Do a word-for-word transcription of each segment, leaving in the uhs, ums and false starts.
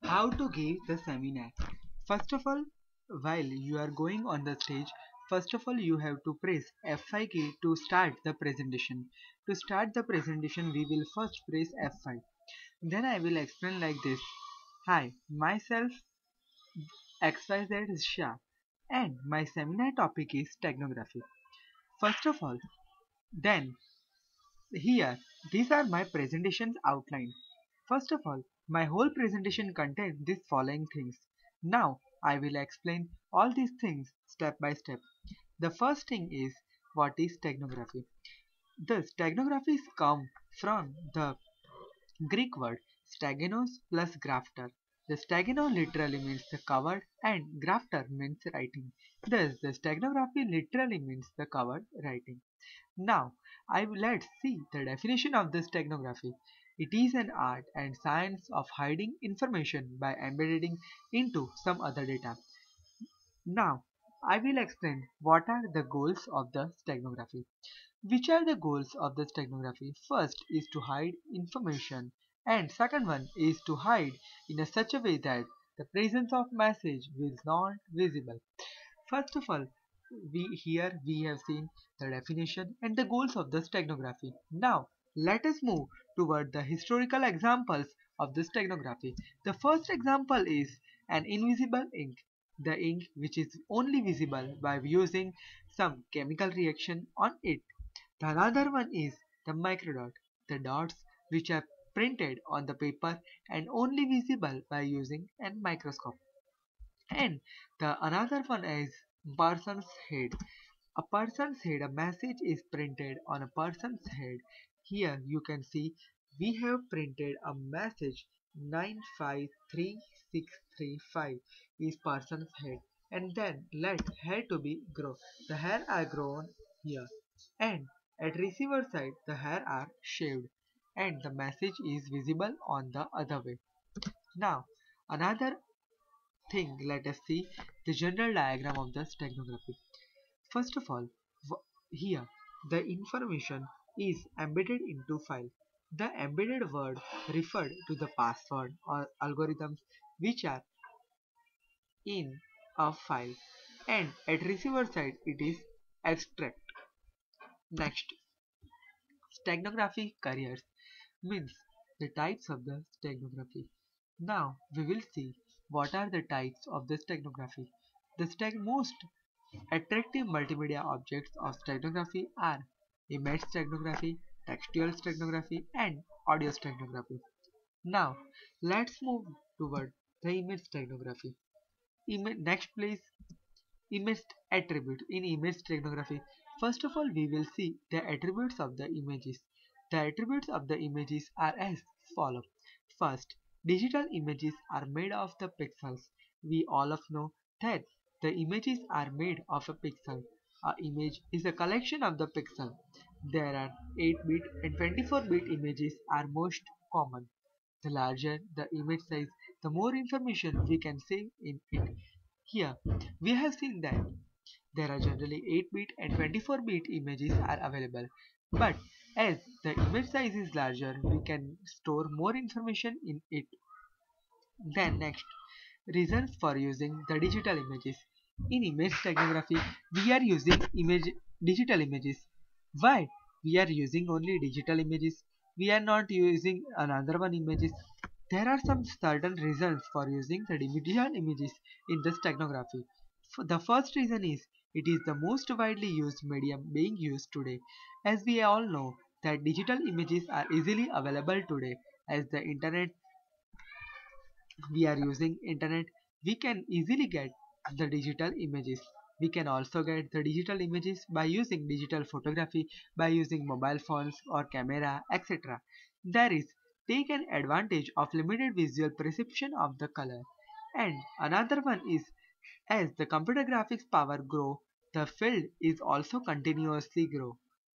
How to give the seminar. First of all, while you are going on the stage, first of all you have to press F five key to start the presentation. To start the presentation, we will first press F five. Then I will explain like this. Hi, myself X Y Z Shah, and my seminar topic is steganography. First of all, then here, these are my presentation's outline. First of all, my whole presentation contains these following things. Now, I will explain all these things step by step. The first thing is what is steganography. The steganography come from the Greek word staganos plus grafter. The stagano literally means the covered and grafter means writing. Thus, the steganography literally means the covered writing. Now, I will let's see the definition of the steganography. It is an art and science of hiding information by embedding into some other data. Now, I will explain what are the goals of the steganography. Which are the goals of the steganography? First is to hide information, and second one is to hide in a such a way that the presence of message is not visible. First of all, we here we have seen the definition and the goals of the steganography. Now, let us move toward the historical examples of the steganography. The first example is an invisible ink, the ink which is only visible by using some chemical reaction on it. The another one is the microdot, the dots which are printed on the paper and only visible by using a microscope. And the another one is person's head. A person's head, a message is printed on a person's head. Here you can see we have printed a message nine five three six three five is person's head. And then let hair to be grow. The hair are grown here. And at receiver side the hair are shaved and the message is visible on the other way. Now another thing, let us see the general diagram of the steganography. First of all, here the information is embedded into file. The embedded word referred to the password or algorithms which are in a file, and at receiver side it is extract. Next, steganography careers means the types of the steganography. Now we will see what are the types of the steganography. The steg most attractive multimedia objects of steganography are image steganography, textual steganography, and audio steganography. Now let's move toward the image steganography. Ima next please, image attribute in image steganography. First of all, we will see the attributes of the images. The attributes of the images are as follow. First, digital images are made of the pixels. We all of know that the images are made of a pixel. A image is a collection of the pixel. There are eight bit and twenty-four bit images are most common. The larger the image size, the more information we can save in it. Here, we have seen that there are generally eight bit and twenty-four bit images are available. But as the image size is larger, we can store more information in it. Then next, reasons for using the digital images. In image steganography, we are using image digital images. Why? We are using only digital images. We are not using another one images. There are some certain reasons for using the digital images in the steganography. The first reason is it is the most widely used medium being used today. As we all know that digital images are easily available today, as the internet we are using internet, we can easily get the digital images. We can also get the digital images by using digital photography, by using mobile phones or camera, et cetera. There is take an advantage of limited visual perception of the color. And another one is as the computer graphics power grow, the field is also continuously grow.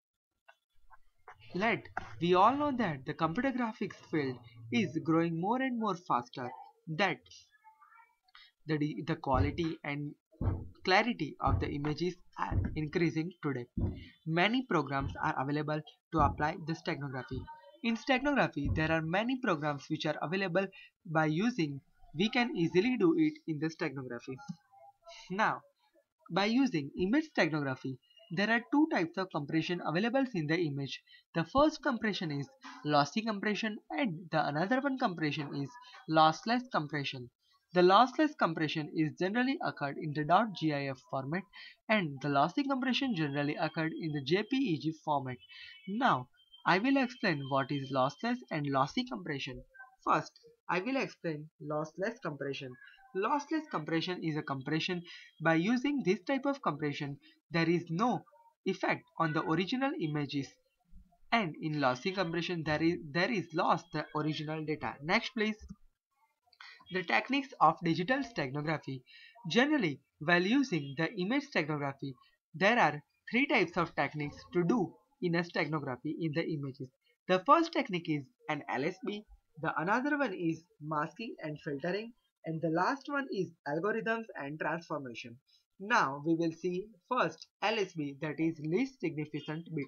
Let we all know that the computer graphics field is growing more and more faster. That the, the quality and clarity of the images are increasing today. Many programs are available to apply the steganography. In steganography, there are many programs which are available by using we can easily do it in the steganography. Now, by using image steganography, there are two types of compression available in the image. The first compression is lossy compression and the another one compression is lossless compression. The lossless compression is generally occurred in the .gif format and the lossy compression generally occurred in the J P E G format. Now, I will explain what is lossless and lossy compression. First, I will explain lossless compression. Lossless compression is a compression. By using this type of compression, there is no effect on the original images, and in lossy compression there is there is lost the original data. Next please. The techniques of digital steganography. Generally, while using the image steganography, there are three types of techniques to do in a steganography in the images. The first technique is an L S B, the another one is masking and filtering, and the last one is algorithms and transformation. Now we will see first L S B, that is least significant bit.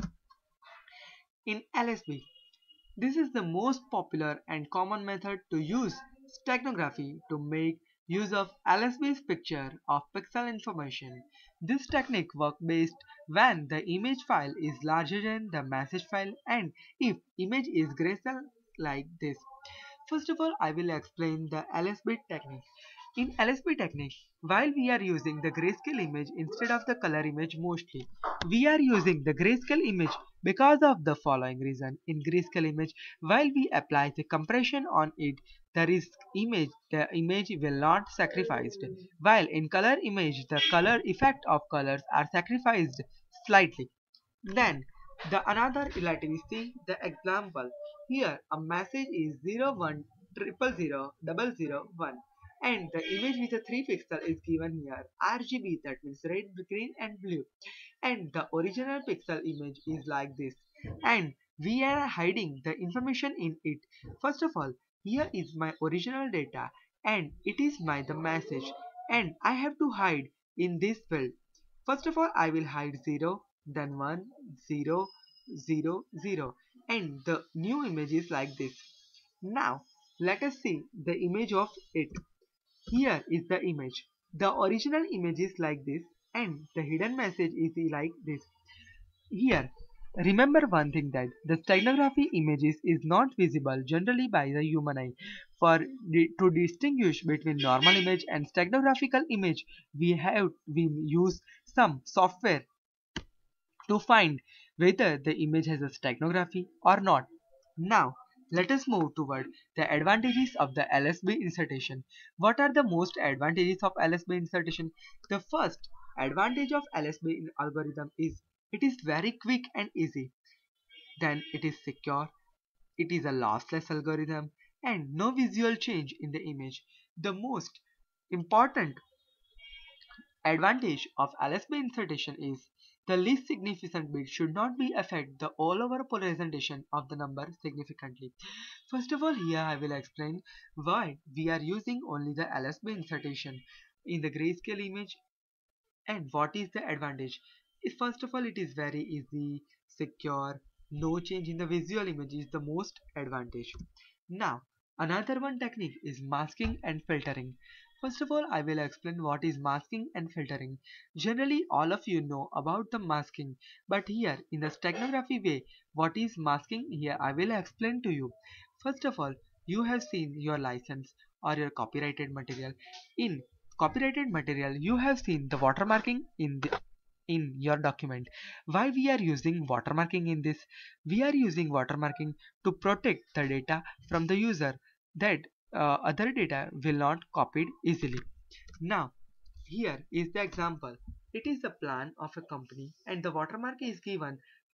In L S B, this is the most popular and common method to use steganography to make use of L S B's picture of pixel information. This technique works best when the image file is larger than the message file and if image is grayscale like this. First of all, I will explain the L S B technique. In L S B technique, while we are using the grayscale image instead of the color image mostly, we are using the grayscale image because of the following reason. In grayscale image, while we apply the compression on it, there is image, the image will not sacrificed. While in color image, the color effect of colors are sacrificed slightly. Then the another let me see the example. Here a message is zero one triple zero double zero one and the image with a three pixel is given here R G B, that means red, green and blue, and the original pixel image is like this and we are hiding the information in it. First of all, here is my original data and it is my the message and I have to hide in this field. First of all, I will hide zero, then one, zero, zero, zero, and the new image is like this. Now let us see the image of it. Here is the image. The original image is like this and the hidden message is like this. Here, remember one thing, that the steganography images is not visible generally by the human eye. For to distinguish between normal image and steganographical image, we have we use some software to find whether the image has a steganography or not. Now, let us move toward the advantages of the L S B insertion. What are the most advantages of L S B insertion? The first advantage of L S B in algorithm is it is very quick and easy. Then it is secure. It is a lossless algorithm and no visual change in the image. The most important advantage of L S B insertion is the least significant bit should not be affect the all over representation of the number significantly. First of all, here I will explain why we are using only the L S B insertion in the grayscale image and what is the advantage. First of all, it is very easy, secure, no change in the visual image is the most advantage. Now, another one technique is masking and filtering. First of all, I will explain what is masking and filtering. Generally, all of you know about the masking, but here in the steganography way, what is masking, here I will explain to you. First of all, you have seen your license or your copyrighted material. In copyrighted material, you have seen the watermarking in the in your document. Why we are using watermarking in this? We are using watermarking to protect the data from the user, that uh, other data will not copied easily. Now here is the example. It is the plan of a company and the watermark is given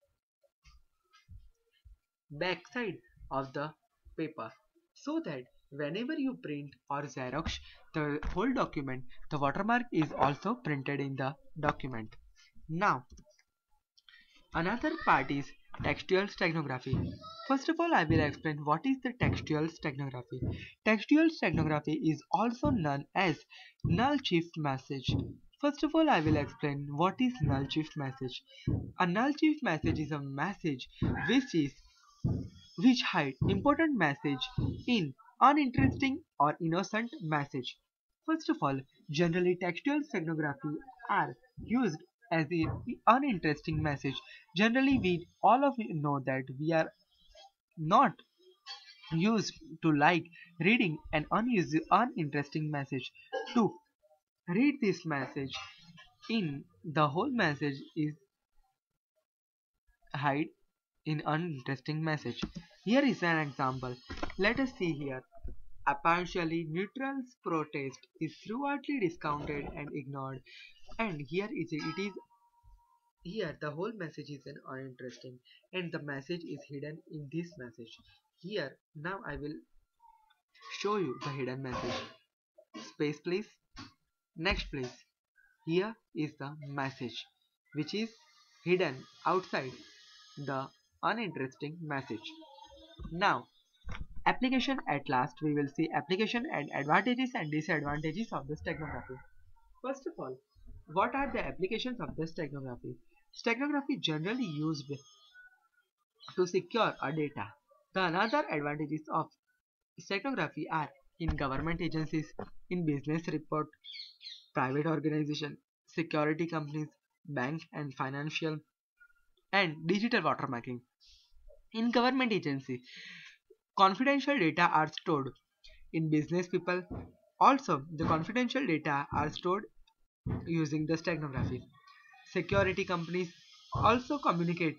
backside of the paper, so that whenever you print or xerox the whole document, the watermark is also printed in the document. Now, another part is textual steganography. First of all, I will explain what is the textual steganography. Textual steganography is also known as null shift message. First of all, I will explain what is null shift message. A null shift message is a message which is which hide important message in uninteresting or innocent message. First of all, generally textual steganography are used as the uninteresting message. Generally, we all of you know that we are not used to like reading an unused, uninteresting message. To read this message in the whole message is hide in uninteresting message. Here is an example. Let us see here. A partially neutral protest is throughoutly discounted and ignored. And here is it is here the whole message is an uninteresting and the message is hidden in this message. Here now I will show you the hidden message. Space please. Next please. Here is the message which is hidden outside the uninteresting message. Now application at last we will see application and advantages and disadvantages of the steganography. First of all, what are the applications of the steganography? Steganography generally used to secure a data. The another advantages of steganography are in government agencies, in business report, private organization, security companies, bank and financial and digital watermarking. In government agency, confidential data are stored. In business people, also the confidential data are stored using the steganography. Security companies also communicate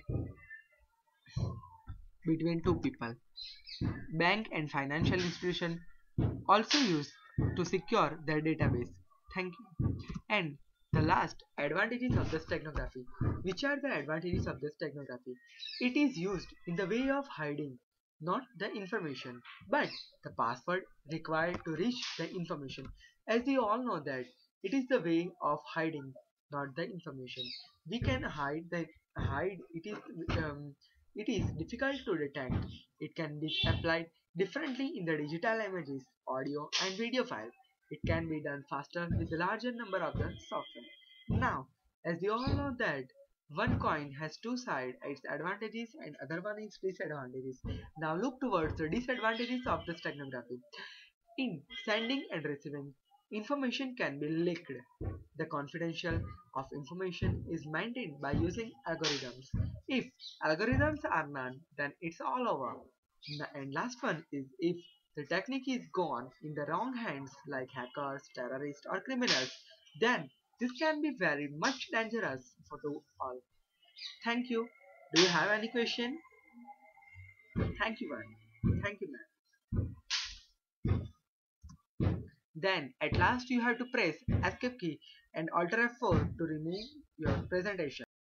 between two people. Bank and financial institution also use to secure their database. Thank you. And the last advantages of the steganography. Which are the advantages of the steganography? It is used in the way of hiding not the information but the password required to reach the information. As we all know that it is the way of hiding not the information. We can hide the hide it is um, it is difficult to detect. It can be applied differently in the digital images, audio and video file. It can be done faster with a larger number of the software. Now, as we all know that one coin has two sides, its advantages and other one is disadvantages. Now look towards the disadvantages of the steganography. In sending and receiving, information can be leaked. The confidential of information is maintained by using algorithms. If algorithms are none, then it's all over. And last one is if the technique is gone in the wrong hands like hackers, terrorists or criminals, then this can be very much dangerous for to all. Thank you. Do you have any question? Thank you, man. Thank you, man. Then at last you have to press escape key and alt F four to remove your presentation.